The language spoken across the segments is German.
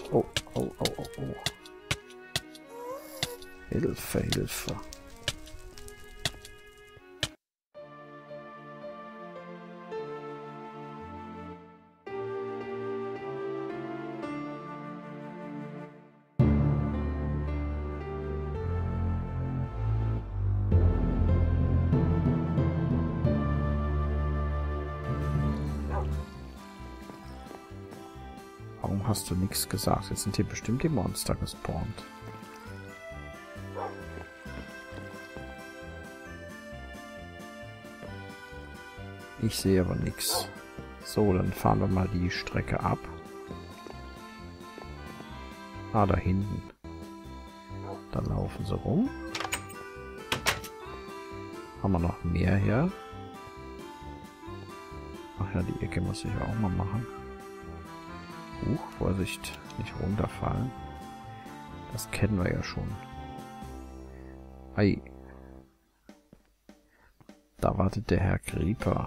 Oh, oh, oh, oh, oh. Hilfe, Hilfe. Warum hast du nichts gesagt? Jetzt sind hier bestimmt die Monster gespawnt. Ich sehe aber nichts. So, dann fahren wir mal die Strecke ab. Ah, da hinten. Da laufen sie rum. Haben wir noch mehr hier? Ach ja, die Ecke muss ich auch mal machen. Vorsicht, nicht runterfallen. Das kennen wir ja schon. Ei. Da wartet der Herr Creeper.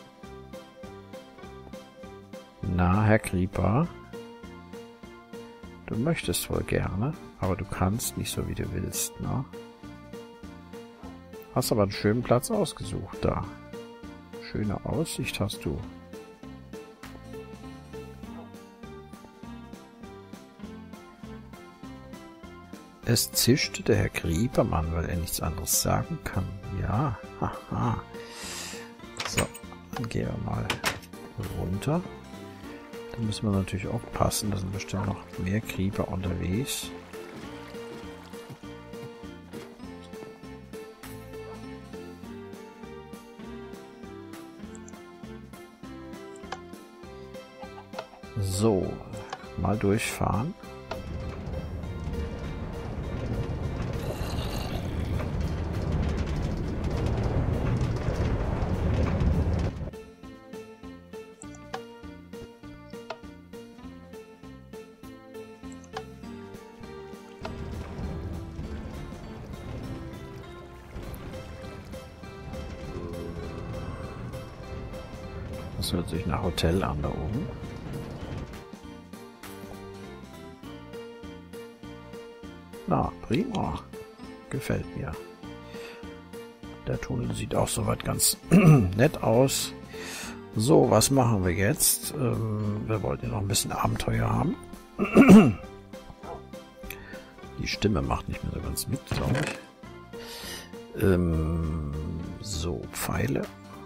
Na, Herr Creeper. Du möchtest wohl gerne, aber du kannst nicht so, wie du willst, ne? Hast aber einen schönen Platz ausgesucht da. Schöne Aussicht hast du. Es zischte der Herr Creepermann, weil er nichts anderes sagen kann. Ja, haha. So, dann gehen wir mal runter. Da müssen wir natürlich aufpassen, da sind bestimmt noch mehr Creeper unterwegs. So, mal durchfahren. Das hört sich nach Hotel an da oben. Na, prima. Gefällt mir. Der Tunnel sieht auch soweit ganz nett aus. So, was machen wir jetzt? Wir wollten ja noch ein bisschen Abenteuer haben. Die Stimme macht nicht mehr so ganz mit, glaube ich. So, Pfeile.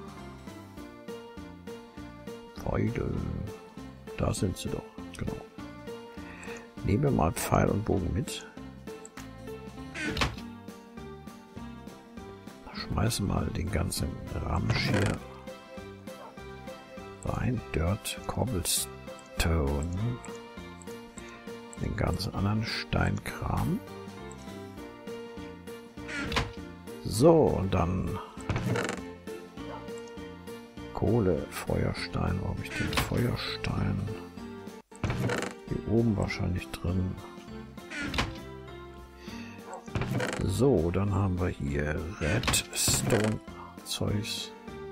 Pfeile. Da sind sie doch, genau. Nehmen wir mal Pfeil und Bogen mit. Schmeißen mal den ganzen Ramsch hier rein. Dirt, Cobblestone. Den ganzen anderen Steinkram. So, und dann Kohle, Feuerstein. Wo habe ich den Feuerstein? Hier oben wahrscheinlich drin. So, dann haben wir hier Redstone Zeugs.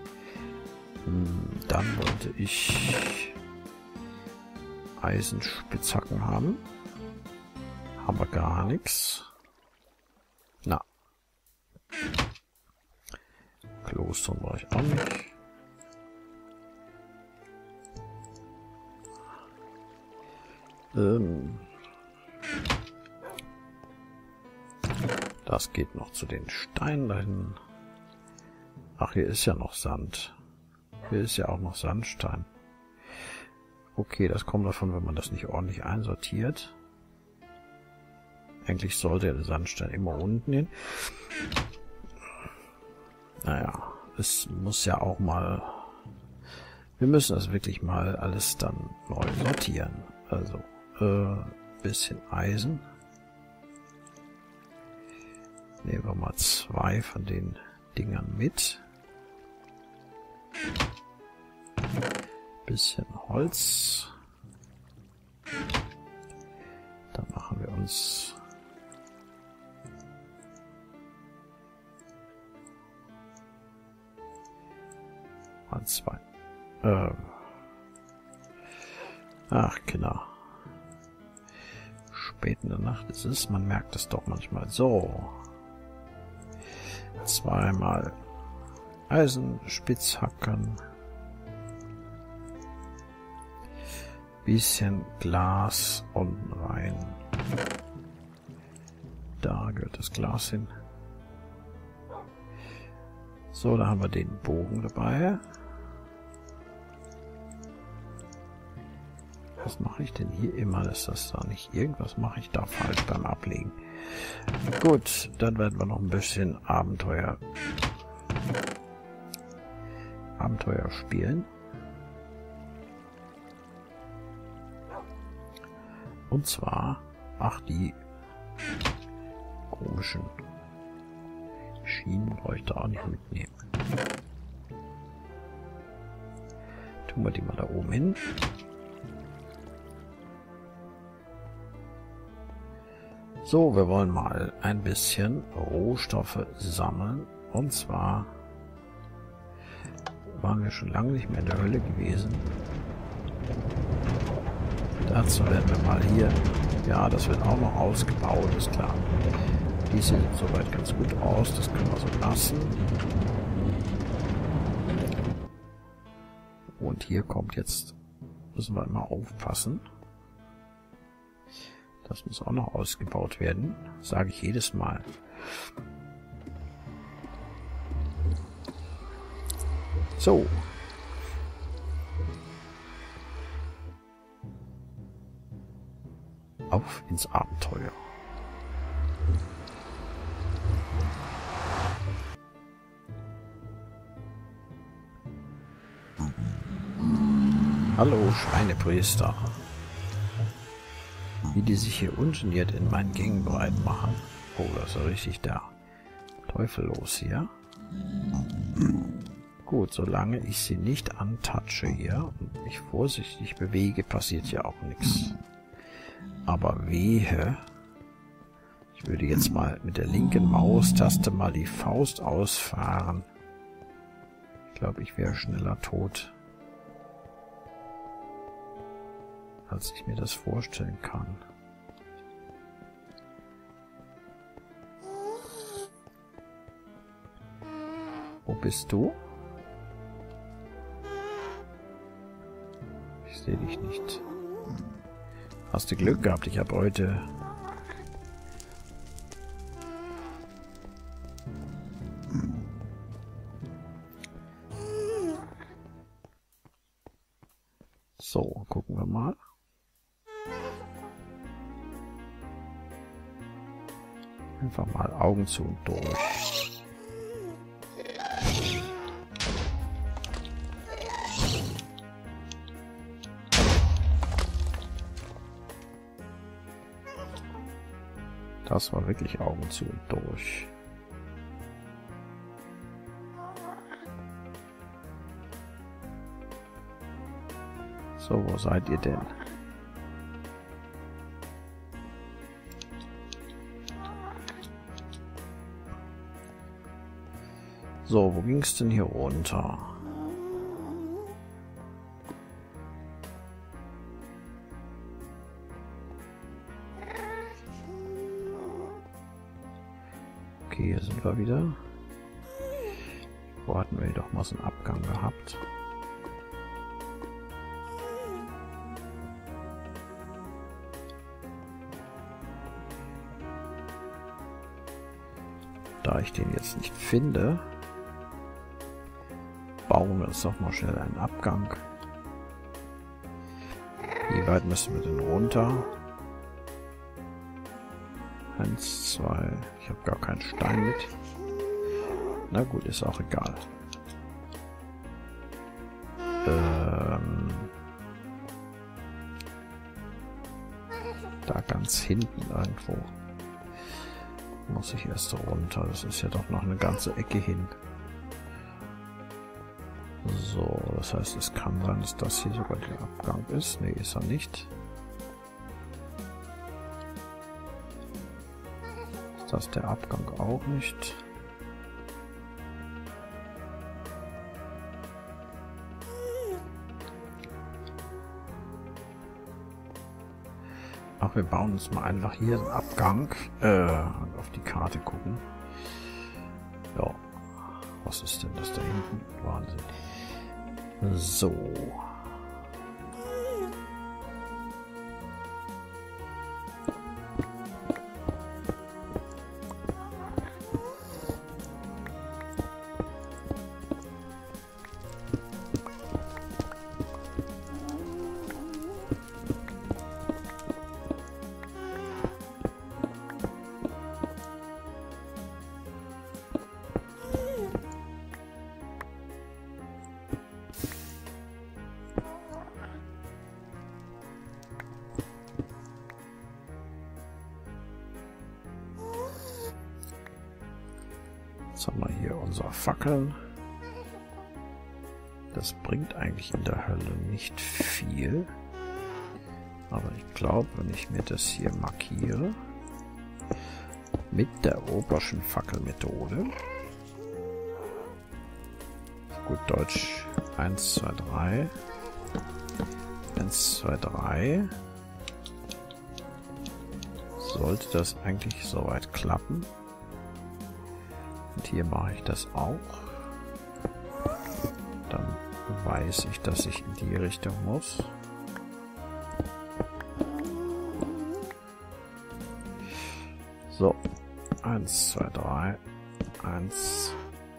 Dann wollte ich Eisenspitzhacken haben. Haben wir gar nichts. Na. Glowstone brauche ich auch nicht. Das geht noch zu den Steinen dahin. Ach, hier ist ja noch Sand. Hier ist ja auch noch Sandstein. Okay, das kommt davon, wenn man das nicht ordentlich einsortiert. Eigentlich sollte der Sandstein immer unten hin. Naja, es muss ja auch mal... Wir müssen das wirklich mal alles dann neu sortieren. Also, bisschen Eisen. Nehmen wir mal 2 von den Dingern mit. Bisschen Holz. Dann machen wir uns mal 2. Ach, Kinder. spät in der Nacht es ist. Man merkt es doch manchmal. So. Zweimal Eisenspitzhacken. Bisschen Glas unten rein. Da gehört das Glas hin. So, da haben wir den Bogen dabei. Was mache ich denn hier immer? Ist das da nicht? Irgendwas mache ich da falsch beim Ablegen. Gut, dann werden wir noch ein bisschen Abenteuer spielen. Und zwar, ach, die komischen Schienen brauche ich da auch nicht mitnehmen. Tun wir die mal da oben hin. So, wir wollen mal ein bisschen Rohstoffe sammeln. Und zwar waren wir schon lange nicht mehr in der Hölle gewesen. Dazu werden wir mal hier, ja, das wird auch noch ausgebaut, ist klar. Die sieht soweit ganz gut aus, das können wir so lassen. Und hier kommt jetzt, müssen wir immer aufpassen. Das muss auch noch ausgebaut werden, sage ich jedes Mal. So. Auf ins Abenteuer. Hallo, Schweinepriester. Wie die sich hier ungeniert in meinen Gängen breit machen. Oh, das ist ja richtig der Teufel los hier. Gut, solange ich sie nicht antatsche hier und mich vorsichtig bewege, passiert ja auch nichts. Aber wehe. Ich würde jetzt mal mit der linken Maustaste mal die Faust ausfahren. Ich glaube, ich wäre schneller tot, als ich mir das vorstellen kann. Wo bist du? Ich sehe dich nicht. Hast du Glück gehabt, ich habe heute so, gucken wir mal. Einfach mal Augen zu und durch. Das war wirklich Augen zu und durch. So, wo seid ihr denn? So, wo ging es denn hier runter? Okay, hier sind wir wieder. Wo hatten wir doch mal so einen Abgang gehabt? Da ich den jetzt nicht finde, bauen wir uns doch mal schnell einen Abgang. Wie weit müssen wir denn runter? 1, 2. Ich habe gar keinen Stein mit. Na gut, ist auch egal. Da ganz hinten irgendwo muss ich erst runter. Das ist ja doch noch eine ganze Ecke hin. So, das heißt, es kann sein, dass das hier sogar der Abgang ist. Ne, ist er nicht. Ist das der Abgang auch nicht? Ach, wir bauen uns mal einfach hier einen Abgang und auf die Karte gucken. Ja, was ist denn das da hinten? Wahnsinn. So. Jetzt haben wir hier unsere Fackeln. Das bringt eigentlich in der Hölle nicht viel. Aber ich glaube, wenn ich mir das hier markiere, mit der Oberschen Fackelmethode, gut Deutsch 1, 2, 3, 1, 2, 3, sollte das eigentlich soweit klappen. Und hier mache ich das auch. Dann weiß ich, dass ich in die Richtung muss. So, 1, 2, 3, 1,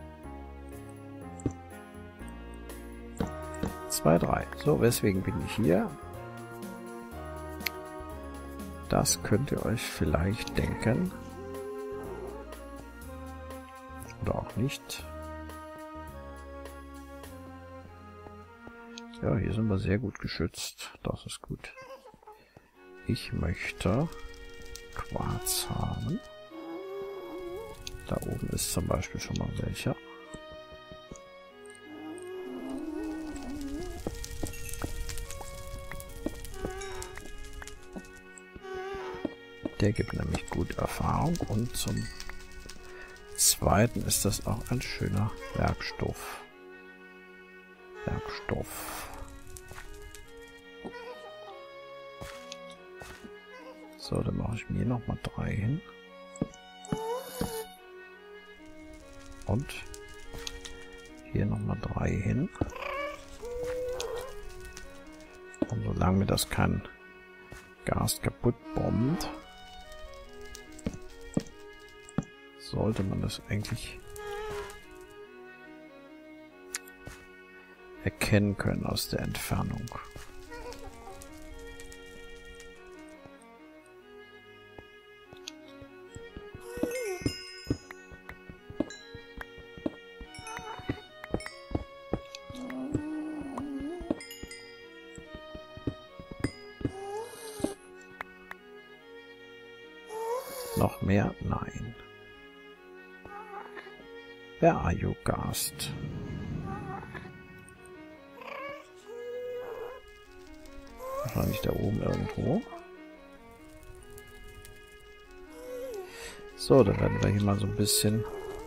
2, 3. So, weswegen bin ich hier? Das könnt ihr euch vielleicht denken. Oder auch nicht. Ja, hier sind wir sehr gut geschützt. Das ist gut. Ich möchte Quarz haben. Da oben ist zum Beispiel schon mal welcher. Der gibt nämlich gut Erfahrung und zum Zweiten ist das auch ein schöner Werkstoff. So, dann mache ich mir noch mal 3 hin. Und hier noch mal 3 hin. Und solange mir das kein Gas kaputt bombt, sollte man das eigentlich erkennen können aus der Entfernung. Noch mehr? Nein. Where are you, Gast? Wahrscheinlich da oben irgendwo. So, dann werden wir hier mal so ein bisschen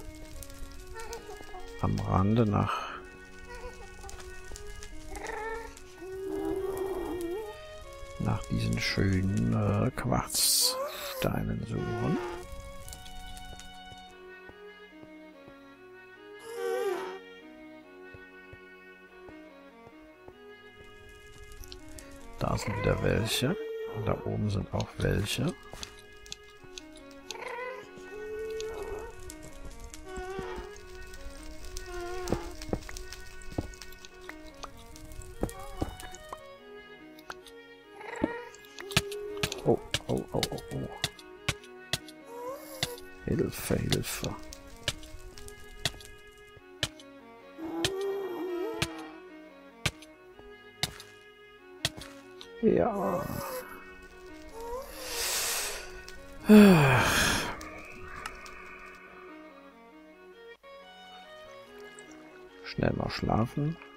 am Rande nach diesen schönen Quarzsteinen suchen. Da sind wieder welche. Und da oben sind auch welche. Oh, oh, oh, oh, oh. Hilfe, Hilfe. Ja. Schnell mal schlafen.